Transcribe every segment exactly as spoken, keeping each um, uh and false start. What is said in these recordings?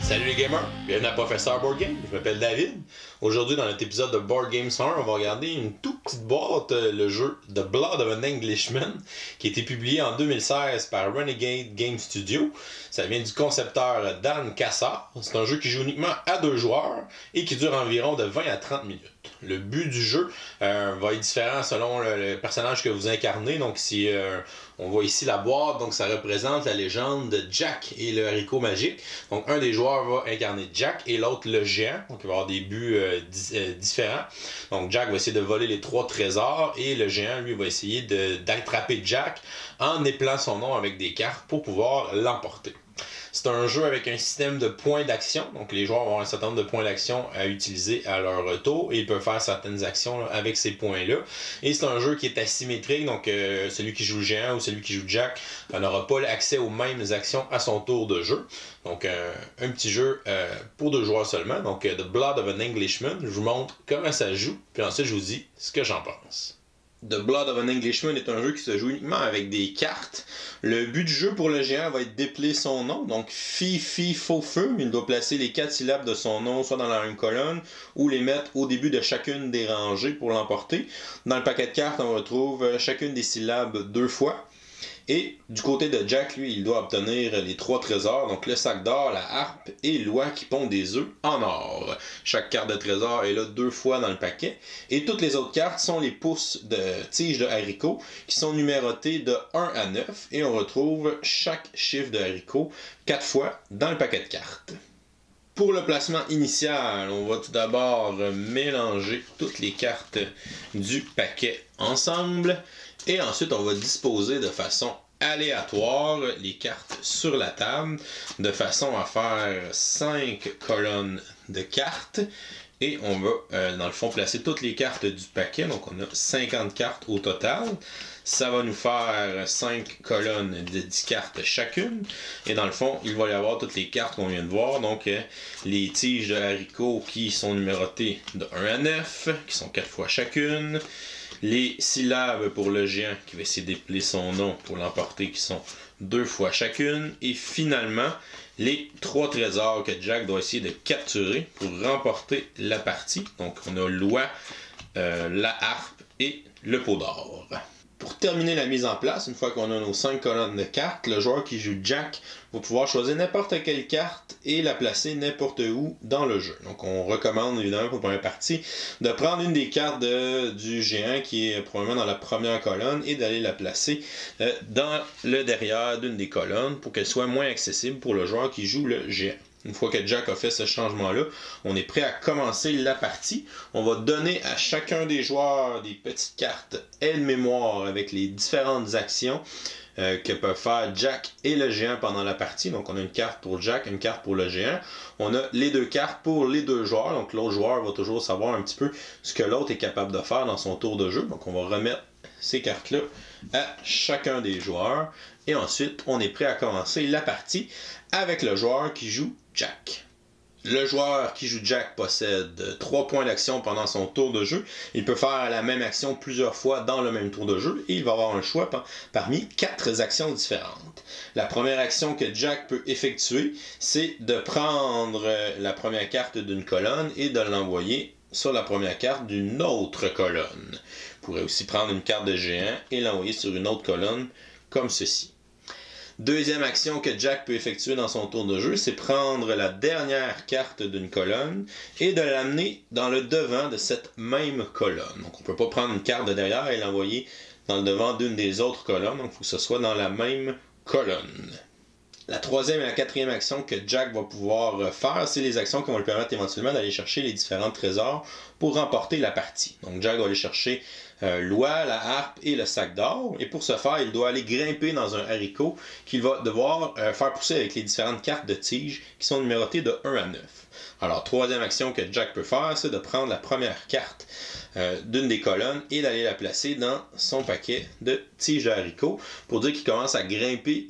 Salut les gamers, bienvenue à Professeur Board Game, je m'appelle David. Aujourd'hui dans notre épisode de Board Game Summer, on va regarder une toute petite boîte, le jeu The Blood of an Englishman, qui a été publié en deux mille seize par Renegade Game Studio. Ça vient du concepteur Dan Cassar. C'est un jeu qui joue uniquement à deux joueurs et qui dure environ de vingt à trente minutes. Le but du jeu euh, va être différent selon le, le personnage que vous incarnez. Donc si euh, on voit ici la boîte, donc ça représente la légende de Jack et le haricot magique. Donc un des joueurs va incarner Jack et l'autre le géant. Donc il va y avoir des buts euh, di euh, différents. Donc Jack va essayer de voler les trois trésors et le géant lui va essayer d'attraper Jack en épelant son nom avec des cartes pour pouvoir l'emporter. C'est un jeu avec un système de points d'action, donc les joueurs vont avoir un certain nombre de points d'action à utiliser à leur tour et ils peuvent faire certaines actions là, avec ces points-là. Et c'est un jeu qui est asymétrique, donc euh, celui qui joue le géant ou celui qui joue Jack n'aura pas accès aux mêmes actions à son tour de jeu. Donc euh, un petit jeu euh, pour deux joueurs seulement, donc euh, The Blood of an Englishman. Je vous montre comment ça joue, puis ensuite je vous dis ce que j'en pense. The Blood of an Englishman est un jeu qui se joue uniquement avec des cartes. Le but du jeu pour le géant va être d'épeler son nom. Donc, fi, fi, faux, feu. Il doit placer les quatre syllabes de son nom soit dans la même colonne ou les mettre au début de chacune des rangées pour l'emporter. Dans le paquet de cartes, on retrouve chacune des syllabes deux fois. Et du côté de Jack, lui, il doit obtenir les trois trésors, donc le sac d'or, la harpe et l'oie qui pond des œufs en or. Chaque carte de trésor est là deux fois dans le paquet. Et toutes les autres cartes sont les pousses de tiges de haricots qui sont numérotées de un à neuf. Et on retrouve chaque chiffre de haricot quatre fois dans le paquet de cartes. Pour le placement initial, on va tout d'abord mélanger toutes les cartes du paquet ensemble. Et ensuite, on va disposer de façon aléatoire les cartes sur la table, de façon à faire cinq colonnes de cartes. Et on va, euh, dans le fond, placer toutes les cartes du paquet. Donc, on a cinquante cartes au total. Ça va nous faire cinq colonnes de dix cartes chacune. Et dans le fond, il va y avoir toutes les cartes qu'on vient de voir. Donc, euh, les tiges de haricots qui sont numérotées de un à neuf, qui sont quatre fois chacune. Les syllabes pour le géant qui va essayer d'épeler son nom pour l'emporter qui sont deux fois chacune. Et finalement, les trois trésors que Jack doit essayer de capturer pour remporter la partie. Donc on a l'oie, euh, la harpe et le pot d'or. Pour terminer la mise en place, une fois qu'on a nos cinq colonnes de cartes, le joueur qui joue Jack va pouvoir choisir n'importe quelle carte et la placer n'importe où dans le jeu. Donc on recommande évidemment pour la première partie de prendre une des cartes de, du géant qui est probablement dans la première colonne et d'aller la placer euh, dans le derrière d'une des colonnes pour qu'elle soit moins accessible pour le joueur qui joue le géant. Une fois que Jack a fait ce changement-là, on est prêt à commencer la partie. On va donner à chacun des joueurs des petites cartes aide-mémoire avec les différentes actions euh, que peuvent faire Jack et le géant pendant la partie. Donc on a une carte pour Jack, une carte pour le géant. On a les deux cartes pour les deux joueurs. Donc l'autre joueur va toujours savoir un petit peu ce que l'autre est capable de faire dans son tour de jeu. Donc on va remettre ces cartes-là à chacun des joueurs. Et ensuite, on est prêt à commencer la partie avec le joueur qui joue Jack. Le joueur qui joue Jack possède trois points d'action pendant son tour de jeu. Il peut faire la même action plusieurs fois dans le même tour de jeu et il va avoir un choix par, parmi quatre actions différentes. La première action que Jack peut effectuer, c'est de prendre la première carte d'une colonne et de l'envoyer sur la première carte d'une autre colonne. Il pourrait aussi prendre une carte de géant et l'envoyer sur une autre colonne comme ceci. Deuxième action que Jack peut effectuer dans son tour de jeu, c'est prendre la dernière carte d'une colonne et de l'amener dans le devant de cette même colonne. Donc on ne peut pas prendre une carte de derrière et l'envoyer dans le devant d'une des autres colonnes, donc il faut que ce soit dans la même colonne. La troisième et la quatrième action que Jack va pouvoir faire, c'est les actions qui vont lui permettre éventuellement d'aller chercher les différents trésors pour remporter la partie. Donc Jack va aller chercher euh, l'oie, la harpe et le sac d'or. Et pour ce faire, il doit aller grimper dans un haricot qu'il va devoir euh, faire pousser avec les différentes cartes de tige qui sont numérotées de un à neuf. Alors, troisième action que Jack peut faire, c'est de prendre la première carte euh, d'une des colonnes et d'aller la placer dans son paquet de tiges de haricots pour dire qu'il commence à grimper ici.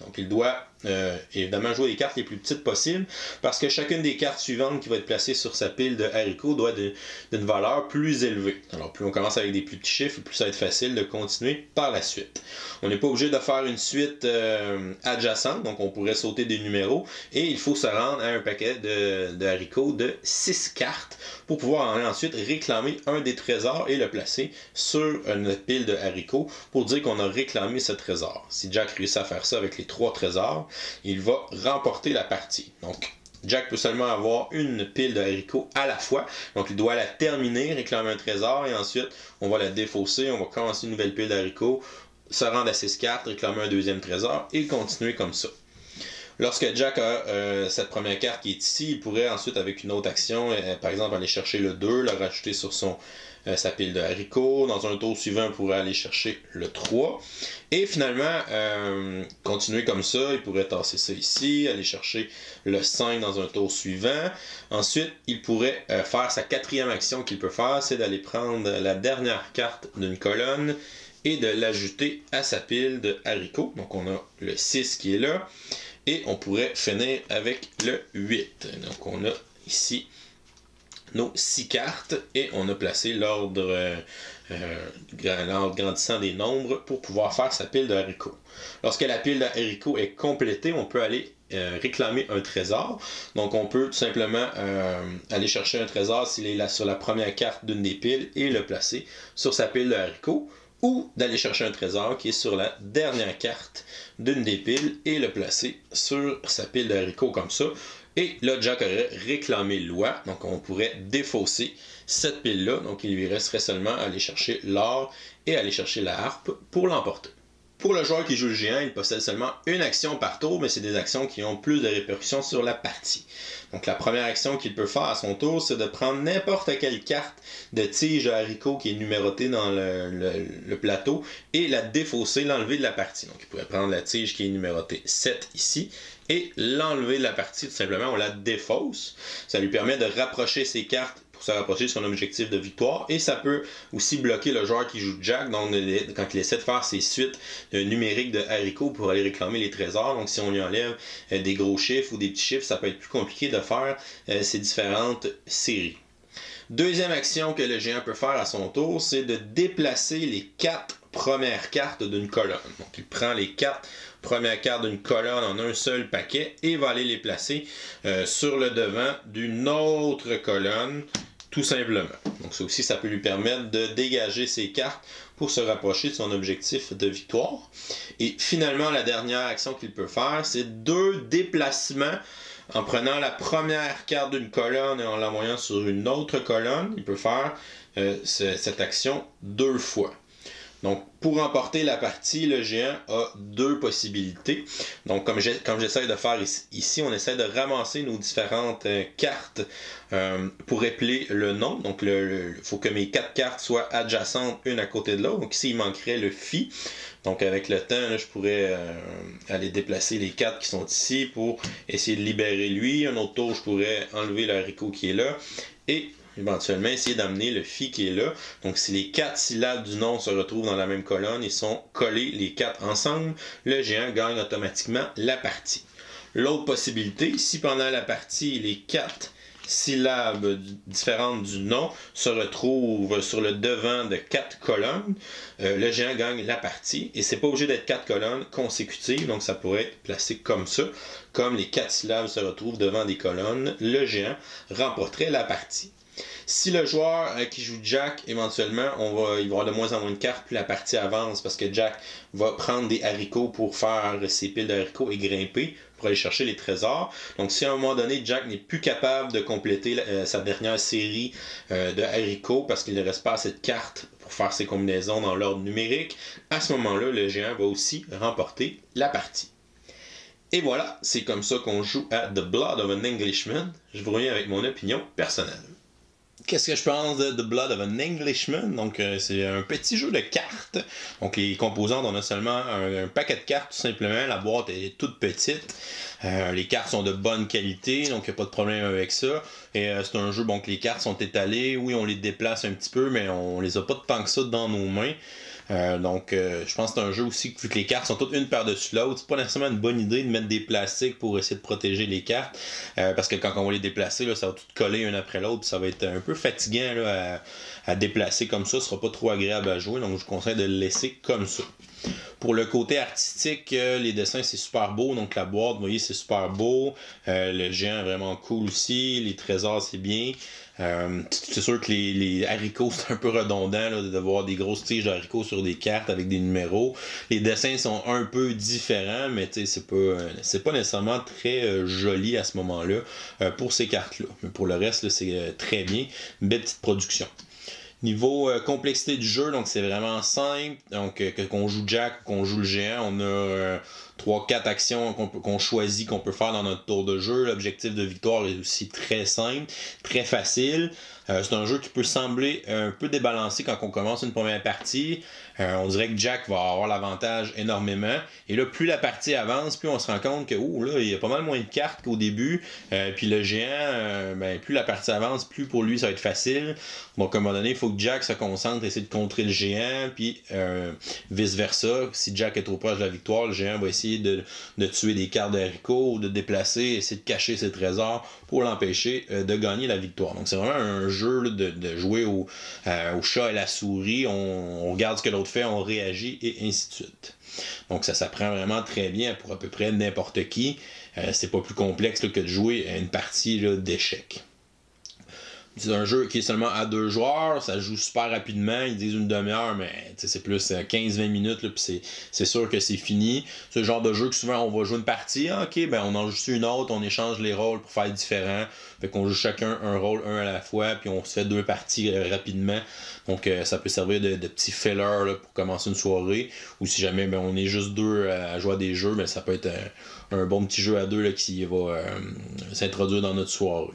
Donc il doit euh, évidemment jouer les cartes les plus petites possibles parce que chacune des cartes suivantes qui va être placée sur sa pile de haricots doit être d'une valeur plus élevée. Alors plus on commence avec des plus petits chiffres, plus ça va être facile de continuer par la suite. On n'est pas obligé de faire une suite euh, adjacente, donc on pourrait sauter des numéros et il faut se rendre à un paquet de, de haricots de six cartes pour pouvoir ensuite réclamer un des trésors et le placer sur une pile de haricots pour dire qu'on a réclamé ce trésor. Si Jack réussit à faire ça avec les trois trésors, il va remporter la partie. Donc, Jack peut seulement avoir une pile de haricots à la fois. Donc, il doit la terminer, réclamer un trésor, et ensuite, on va la défausser, on va commencer une nouvelle pile d'haricots, se rendre à six cartes, réclamer un deuxième trésor, et continuer comme ça. Lorsque Jack a euh, cette première carte qui est ici, il pourrait ensuite, avec une autre action, euh, par exemple, aller chercher le deux, le rajouter sur son, euh, sa pile de haricots. Dans un tour suivant, il pourrait aller chercher le trois. Et finalement, euh, continuer comme ça, il pourrait tasser ça ici, aller chercher le cinq dans un tour suivant. Ensuite, il pourrait euh, faire sa quatrième action qu'il peut faire, c'est d'aller prendre la dernière carte d'une colonne et de l'ajouter à sa pile de haricots. Donc on a le six qui est là. Et on pourrait finir avec le huit. Donc on a ici nos six cartes et on a placé l'ordre euh, euh, grandissant des nombres pour pouvoir faire sa pile de haricots. Lorsque la pile de haricots est complétée, on peut aller euh, réclamer un trésor. Donc on peut tout simplement euh, aller chercher un trésor s'il est là sur la première carte d'une des piles et le placer sur sa pile de haricots. Ou d'aller chercher un trésor qui est sur la dernière carte d'une des piles et le placer sur sa pile de haricots comme ça. Et là, Jack aurait réclamé l'oie, donc on pourrait défausser cette pile-là. Donc il lui resterait seulement à aller chercher l'or et aller chercher la harpe pour l'emporter. Pour le joueur qui joue le géant, il possède seulement une action par tour, mais c'est des actions qui ont plus de répercussions sur la partie. Donc la première action qu'il peut faire à son tour, c'est de prendre n'importe quelle carte de tige de haricot qui est numérotée dans le, le, le plateau et la défausser, l'enlever de la partie. Donc il pourrait prendre la tige qui est numérotée sept ici et l'enlever de la partie, tout simplement, on la défausse. Ça lui permet de rapprocher ses cartes pour se rapprocher de son objectif de victoire. Et ça peut aussi bloquer le joueur qui joue Jack, donc quand il essaie de faire ses suites numériques de haricots pour aller réclamer les trésors. Donc si on lui enlève des gros chiffres ou des petits chiffres, ça peut être plus compliqué de faire ces différentes séries. Deuxième action que le géant peut faire à son tour, c'est de déplacer les quatre premières cartes d'une colonne. Donc il prend les quatre premières cartes d'une colonne en un seul paquet et va aller les placer euh, sur le devant d'une autre colonne, tout simplement. Donc ça aussi, ça peut lui permettre de dégager ses cartes pour se rapprocher de son objectif de victoire. Et finalement, la dernière action qu'il peut faire, c'est deux déplacements. En prenant la première carte d'une colonne et en l'envoyant sur une autre colonne, il peut faire euh, ce, cette action deux fois. Donc, pour remporter la partie, le géant a deux possibilités. Donc, comme j'essaie de faire ici, on essaie de ramasser nos différentes euh, cartes euh, pour épeler le nom. Donc, il faut que mes quatre cartes soient adjacentes une à côté de l'autre. Donc, ici, il manquerait le Phi. Donc, avec le temps, là, je pourrais euh, aller déplacer les cartes qui sont ici pour essayer de libérer lui. Un autre tour, je pourrais enlever le haricot qui est là. Et éventuellement essayer d'amener le Phi qui est là. Donc si les quatre syllabes du nom se retrouvent dans la même colonne et sont collés les quatre ensemble, le géant gagne automatiquement la partie. L'autre possibilité, si pendant la partie les quatre syllabes différentes du nom se retrouvent sur le devant de quatre colonnes, euh, le géant gagne la partie. Et c'est pas obligé d'être quatre colonnes consécutives, donc ça pourrait être placé comme ça. Comme les quatre syllabes se retrouvent devant des colonnes, le géant remporterait la partie. Si le joueur euh, qui joue Jack, éventuellement, on va, il va avoir de moins en moins de cartes, puis la partie avance parce que Jack va prendre des haricots pour faire ses piles de haricots et grimper pour aller chercher les trésors. Donc si à un moment donné, Jack n'est plus capable de compléter euh, sa dernière série euh, de haricots parce qu'il ne reste pas assez de cartes pour faire ses combinaisons dans l'ordre numérique, à ce moment-là, le géant va aussi remporter la partie. Et voilà, c'est comme ça qu'on joue à The Blood of an Englishman. Je vous reviens avec mon opinion personnelle. Qu'est-ce que je pense de The Blood of an Englishman? Donc, euh, c'est un petit jeu de cartes. Donc, les composantes, on a seulement un, un paquet de cartes, tout simplement. La boîte est toute petite. Euh, les cartes sont de bonne qualité, donc il n'y a pas de problème avec ça. Et euh, c'est un jeu, bon, que les cartes sont étalées. Oui, on les déplace un petit peu, mais on les a pas tant que ça dans nos mains. Euh, donc, euh, je pense que c'est un jeu aussi, vu que les cartes sont toutes une par-dessus l'autre, c'est pas nécessairement une bonne idée de mettre des plastiques pour essayer de protéger les cartes, euh, parce que quand on va les déplacer, là, ça va tout coller un après l'autre, puis ça va être un peu fatigant là, à, à déplacer comme ça, ce sera pas trop agréable à jouer, donc je vous conseille de le laisser comme ça. Pour le côté artistique, euh, les dessins c'est super beau, donc la boîte, vous voyez, c'est super beau, euh, le géant est vraiment cool aussi, les trésors c'est bien. Euh, c'est sûr que les, les haricots c'est un peu redondant là, de voir des grosses tiges de haricots sur des cartes avec des numéros. Les dessins sont un peu différents, mais c'est pas, c'est pas nécessairement très euh, joli à ce moment-là euh, pour ces cartes-là. Mais pour le reste, c'est euh, très bien. Une belle petite production. Niveau euh, complexité du jeu, donc c'est vraiment simple. Donc, euh, que qu'on joue Jack, qu'on joue le géant, on a euh, trois quatre actions qu'on qu'on choisit, qu'on peut faire dans notre tour de jeu. L'objectif de victoire est aussi très simple, très facile. Euh, c'est un jeu qui peut sembler un peu débalancé quand on commence une première partie. Euh, on dirait que Jack va avoir l'avantage énormément. Et là, plus la partie avance, plus on se rend compte que oh, là, il y a pas mal moins de cartes qu'au début. Euh, puis le géant, euh, ben, plus la partie avance, plus pour lui ça va être facile. Donc à un moment donné, il faut que Jack se concentre, essayer de contrer le géant, puis euh, vice-versa. Si Jack est trop proche de la victoire, le géant va essayer de, de tuer des cartes de haricots, ou de déplacer, essayer de cacher ses trésors pour l'empêcher euh, de gagner la victoire. Donc c'est vraiment un jeu là, de, de jouer au, euh, au chat et la souris. On, on regarde ce que l'autre fait, on réagit et ainsi de suite. Donc ça s'apprend vraiment très bien pour à peu près n'importe qui. Euh, c'est pas plus complexe là, que de jouer à une partie d'échecs. C'est un jeu qui est seulement à deux joueurs, ça joue super rapidement, ils disent une demi-heure, mais c'est plus quinze vingt minutes, là, puis c'est sûr que c'est fini. C'est le genre de jeu que souvent on va jouer une partie, ah, ok, ben on en joue une autre, on échange les rôles pour faire différent, fait qu'on joue chacun un rôle, un à la fois, puis on se fait deux parties euh, rapidement. Donc euh, ça peut servir de, de petits fillers là, pour commencer une soirée, ou si jamais ben, on est juste deux à jouer à des jeux, ben, ça peut être un, un bon petit jeu à deux là, qui va euh, s'introduire dans notre soirée.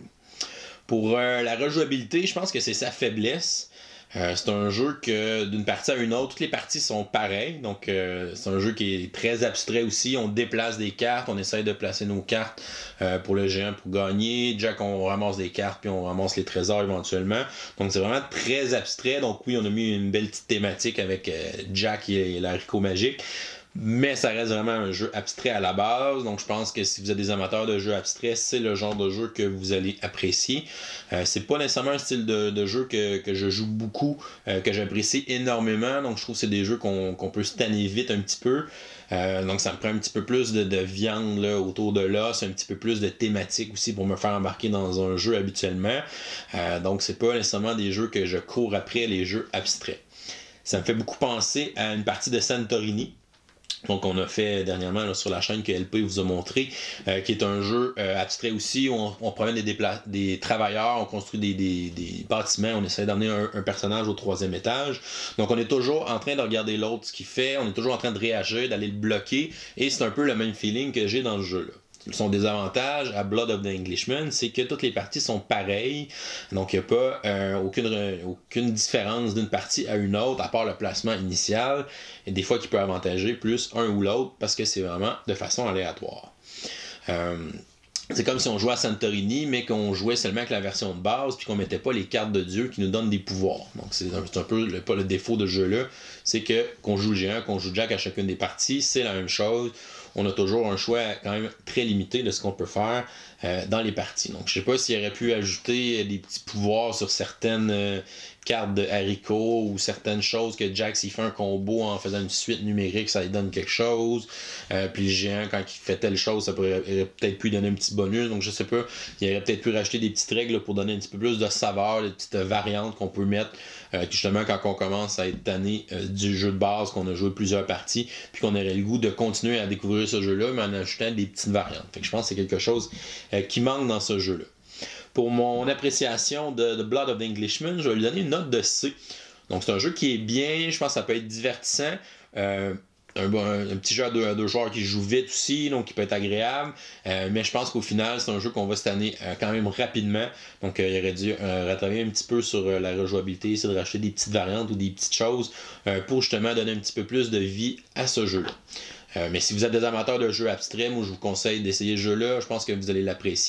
Pour euh, la rejouabilité, je pense que c'est sa faiblesse. Euh, c'est un jeu que d'une partie à une autre, toutes les parties sont pareilles. Donc euh, c'est un jeu qui est très abstrait aussi. On déplace des cartes, on essaye de placer nos cartes euh, pour le géant pour gagner. Jack, on ramasse des cartes puis on ramasse les trésors éventuellement. Donc c'est vraiment très abstrait. Donc oui, on a mis une belle petite thématique avec euh, Jack et, et l'haricot magique. Mais ça reste vraiment un jeu abstrait à la base, donc je pense que si vous êtes des amateurs de jeux abstraits, c'est le genre de jeu que vous allez apprécier. Euh, c'est pas nécessairement un style de, de jeu que, que je joue beaucoup, euh, que j'apprécie énormément, donc je trouve que c'est des jeux qu'on qu'on peut se tanner vite un petit peu. Euh, donc ça me prend un petit peu plus de, de viande là, autour de l'os, un petit peu plus de thématique aussi pour me faire embarquer dans un jeu habituellement. Euh, donc c'est pas nécessairement des jeux que je cours après, les jeux abstraits. Ça me fait beaucoup penser à une partie de Santorini. Donc on a fait dernièrement là, sur la chaîne que L P vous a montré, euh, qui est un jeu euh, abstrait aussi, où on, on promène des, dépla- des travailleurs, on construit des, des, des bâtiments, on essaie d'amener un, un personnage au troisième étage. Donc on est toujours en train de regarder l'autre ce qu'il fait, on est toujours en train de réagir, d'aller le bloquer, et c'est un peu le même feeling que j'ai dans le jeu là. Son désavantage à Blood of the Englishman, c'est que toutes les parties sont pareilles, donc il n'y a pas euh, aucune, aucune différence d'une partie à une autre, à part le placement initial, et des fois qui peut avantager plus un ou l'autre, parce que c'est vraiment de façon aléatoire. Euh, c'est comme si on jouait à Santorini, mais qu'on jouait seulement avec la version de base, puis qu'on mettait pas les cartes de Dieu qui nous donnent des pouvoirs. Donc c'est un, un peu le, pas le défaut de ce jeu-là, c'est que qu'on joue le géant, qu'on joue Jack à chacune des parties, c'est la même chose. On a toujours un choix quand même très limité de ce qu'on peut faire euh, dans les parties. Donc je sais pas s'il aurait pu ajouter des petits pouvoirs sur certaines euh, cartes de haricots ou certaines choses que Jack, s'il fait un combo en faisant une suite numérique, ça lui donne quelque chose. Euh, puis le géant, quand il fait telle chose, ça pourrait peut-être pu lui donner un petit bonus. Donc je sais pas, il aurait peut-être pu rajouter des petites règles là, pour donner un petit peu plus de saveur, des petites variantes qu'on peut mettre. Euh, justement, quand on commence à être tanné euh, du jeu de base, qu'on a joué plusieurs parties, puis qu'on aurait le goût de continuer à découvrir ce jeu-là, mais en ajoutant des petites variantes. Fait que je pense que c'est quelque chose euh, qui manque dans ce jeu-là. Pour mon appréciation de, de Blood of the Englishman, je vais lui donner une note de C. Donc c'est un jeu qui est bien, je pense que ça peut être divertissant. Euh, Un, un, un petit jeu à deux, à deux joueurs qui joue vite aussi, donc qui peut être agréable. Euh, mais je pense qu'au final, c'est un jeu qu'on va se tanner euh, quand même rapidement. Donc euh, il aurait dû euh, retravailler un petit peu sur euh, la rejouabilité, essayer de racheter des petites variantes ou des petites choses euh, pour justement donner un petit peu plus de vie à ce jeu-là. Euh, mais si vous êtes des amateurs de jeux abstraits, moi je vous conseille d'essayer ce jeu-là. Je pense que vous allez l'apprécier.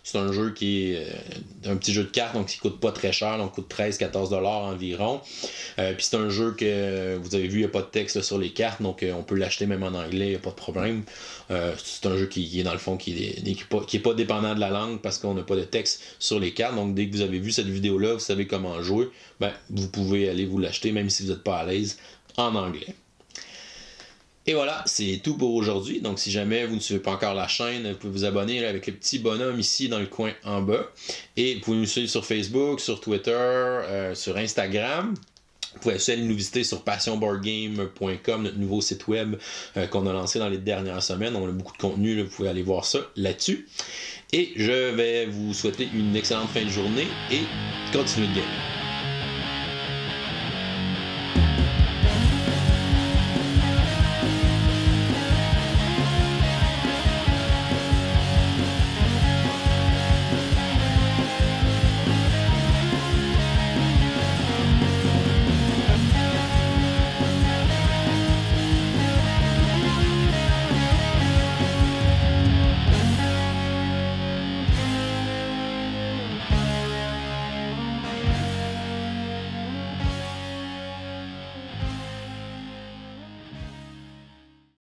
C'est un jeu qui est euh, un petit jeu de cartes, donc qui coûte pas très cher, donc coûte treize à quatorze dollars environ. Euh, Puis c'est un jeu que vous avez vu, il n'y a pas de texte là, sur les cartes, donc euh, on peut l'acheter même en anglais, il n'y a pas de problème. Euh, c'est un jeu qui, qui est dans le fond, qui est, qui est pas, qui est pas dépendant de la langue parce qu'on n'a pas de texte sur les cartes. Donc dès que vous avez vu cette vidéo-là, vous savez comment jouer, ben, vous pouvez aller vous l'acheter, même si vous n'êtes pas à l'aise, en anglais. Et voilà, c'est tout pour aujourd'hui. Donc si jamais vous ne suivez pas encore la chaîne, vous pouvez vous abonner là, avec le petit bonhomme ici dans le coin en bas. Et vous pouvez nous suivre sur Facebook, sur Twitter, euh, sur Instagram. Vous pouvez aussi aller nous visiter sur passion board game point com, notre nouveau site web euh, qu'on a lancé dans les dernières semaines. On a beaucoup de contenu, là, vous pouvez aller voir ça là-dessus. Et je vais vous souhaiter une excellente fin de journée et continuez de gagner.